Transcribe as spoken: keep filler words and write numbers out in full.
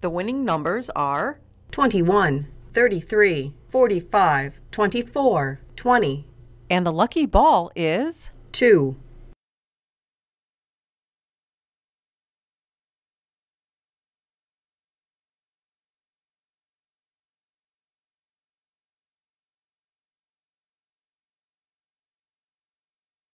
The winning numbers are twenty-one, thirty-three, forty-five, twenty-four, twenty. and the lucky ball is two.